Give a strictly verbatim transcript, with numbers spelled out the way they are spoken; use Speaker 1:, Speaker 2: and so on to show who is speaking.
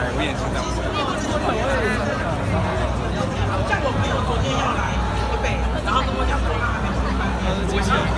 Speaker 1: 来我眼睛这样子。
Speaker 2: 像我朋友昨天要来台北，然后跟我讲说他还没有买，我是